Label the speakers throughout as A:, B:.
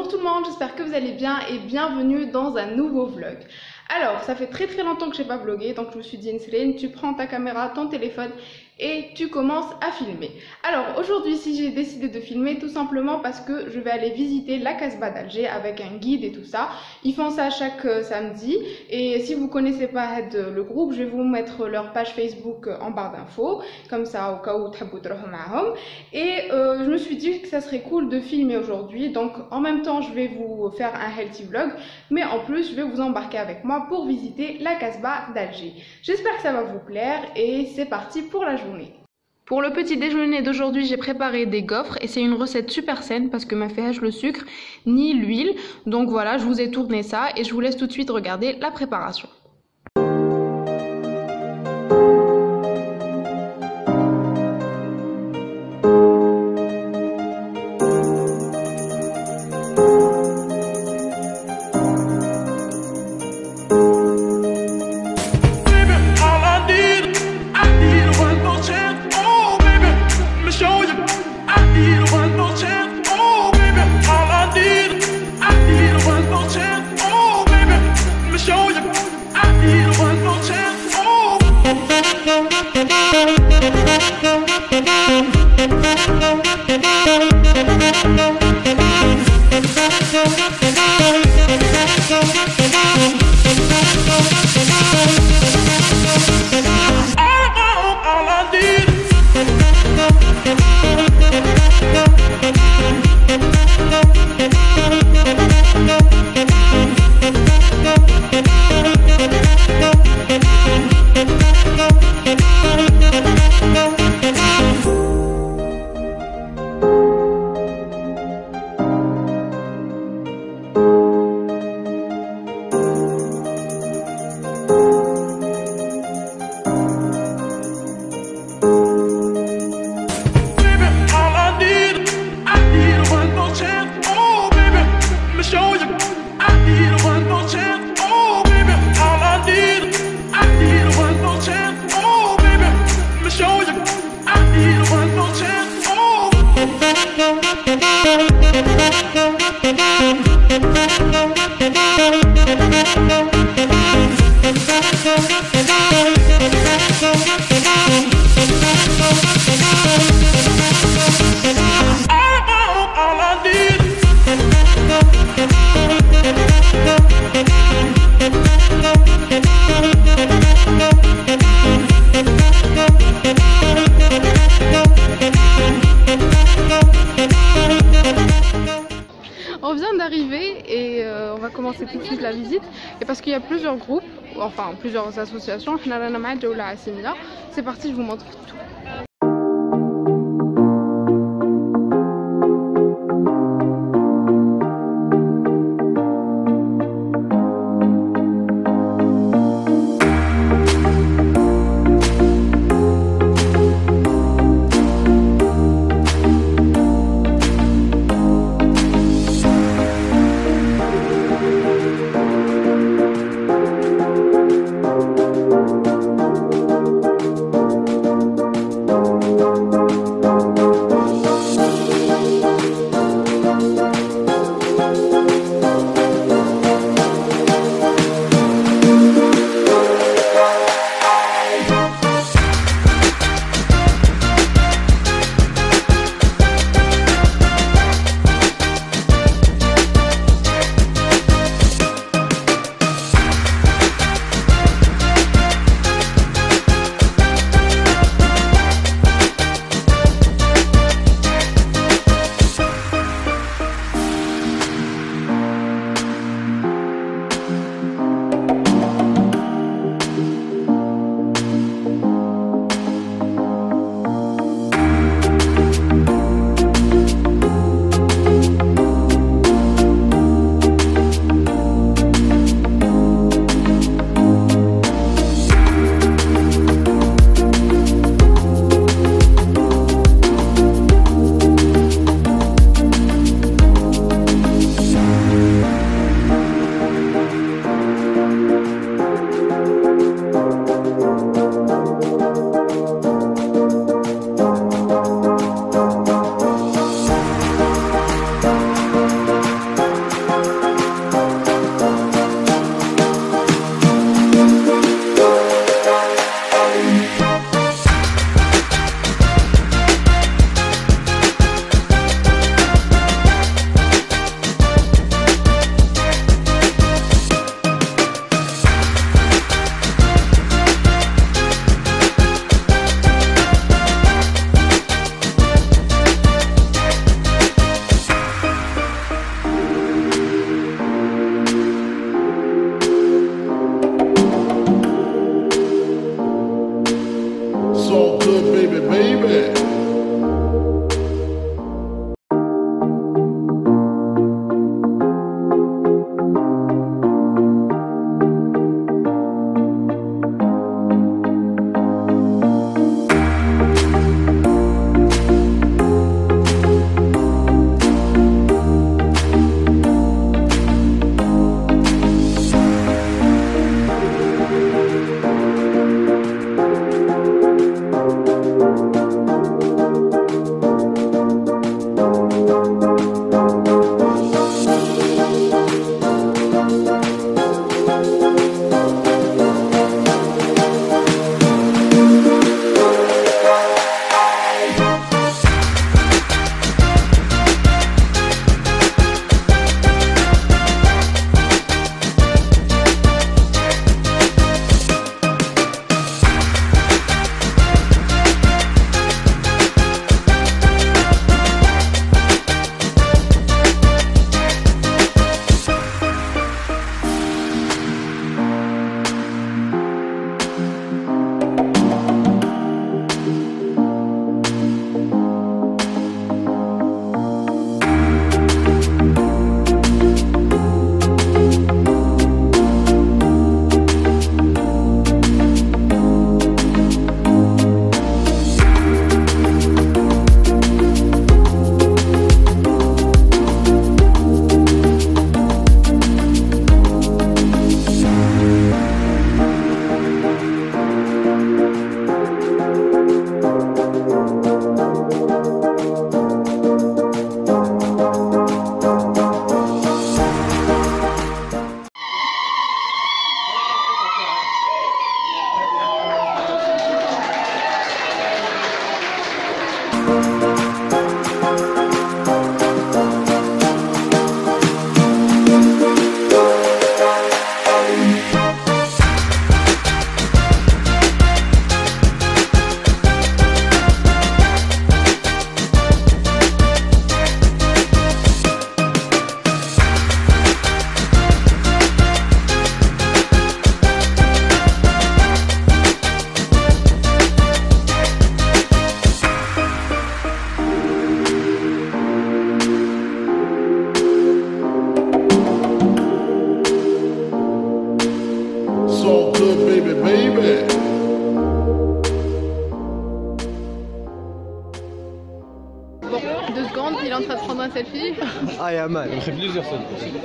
A: tout le monde, j'espère que vous allez bien et bienvenue dans un nouveau vlog. Alors, ça fait très longtemps que je n'ai pas vlogué, donc je me suis dit, Nesrine, tu prends ta caméra, ton téléphone et tu commences à filmer. Alors aujourd'hui, si j'ai décidé de filmer, tout simplement parce que je vais aller visiter la Casbah d'Alger avec un guide et tout ça. Ils font ça chaque samedi et si vous connaissez pas le groupe, je vais vous mettre leur page Facebook en barre d'infos, comme ça au cas où تحبوا تروحوا معهم. Et je me suis dit que ça serait cool de filmer aujourd'hui, donc en même temps je vais vous faire un healthy vlog, mais en plus je vais vous embarquer avec moi pour visiter la Casbah d'Alger. J'espère que ça va vous plaire et c'est parti pour la journée. Pour le petit déjeuner d'aujourd'hui, j'ai préparé des gaufres et c'est une recette super saine parce que ma fait le sucre ni l'huile. Donc voilà, je vous ai tourné ça et je vous laisse tout de suite regarder la préparation. On vient d'arriver et on va commencer tout de suite la visite. Et parce qu'il y a plusieurs groupes, enfin plusieurs associations, c'est parti, je vous montre tout.
B: والله يا مان.
C: On fait plusieurs sauces.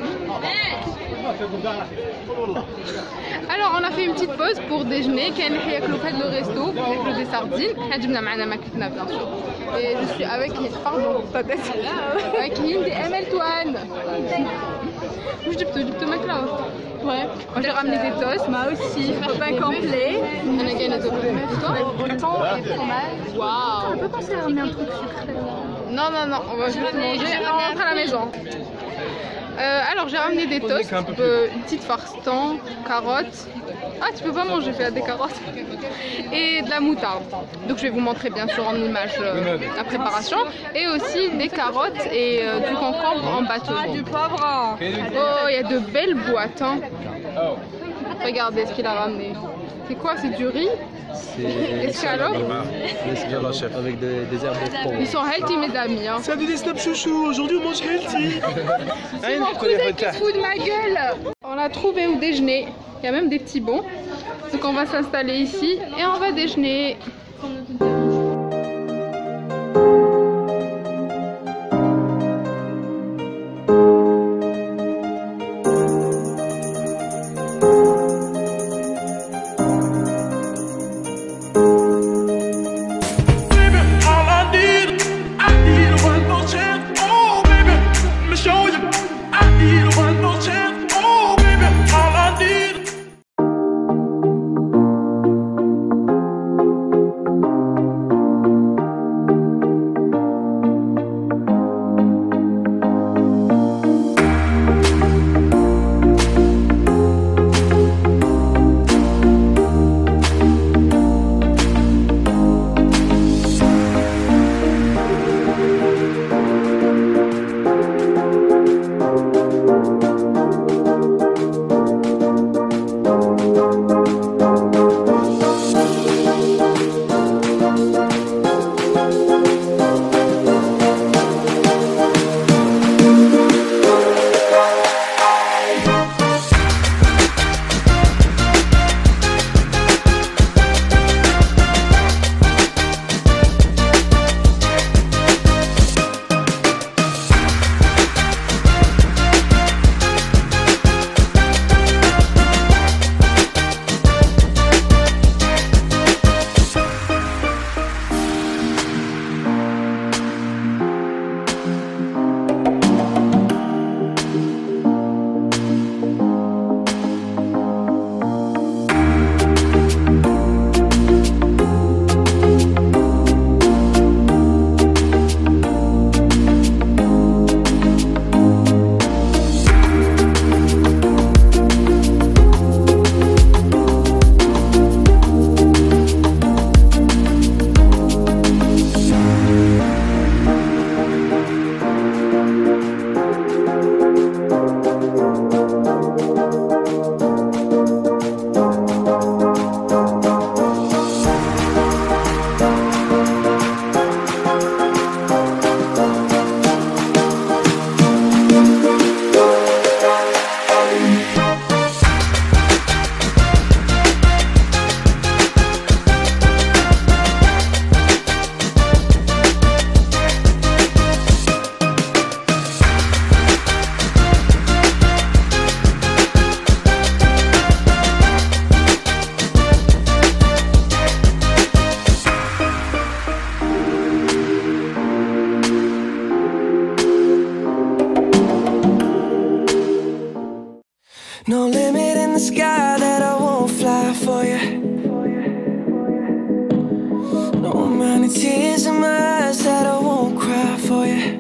A: Alors on a fait une petite pause pour déjeuner. كان ياكلوا في هذا الريستو ياكلوا des sardines. حنا جبنا معنا ماكلتنا bien sûr. Et je suis avec ta tête. Avec Hind et Emel Touane. Où جبتوا ماكلة. Ouais. Moi j'ai ramené des toasts. Moi aussi. Pain complet. On a gagné des thon et fromage. Waouh. On peut penser à ramener un truc sucré. Non, on va juste manger et on rentre à la maison. Alors j'ai ramené des toasts, une petite farce thon, carottes. Ah, tu peux pas manger, j'ai fait des carottes. Et de la moutarde. Donc je vais vous montrer bien sûr en image la préparation. Et aussi des carottes et du concombre en bâton. Du poivre. Oh, il y a de belles boîtes. Hein. Regardez ce qu'il a ramené. C'est quoi? C'est du riz?
B: C'est
A: escalope
B: avec des herbes de fond.
A: Ils sont healthy mes amis. Hein.
B: Salut les snap chouchou, aujourd'hui on mange healthy.
A: C'est mon cousin qui se fout de ma gueule. On a trouvé où déjeuner. Il y a même des petits bons. Donc on va s'installer ici et on va déjeuner.
D: No limit in the sky that I won't fly for you. No amount of tears in my eyes that I won't cry for you.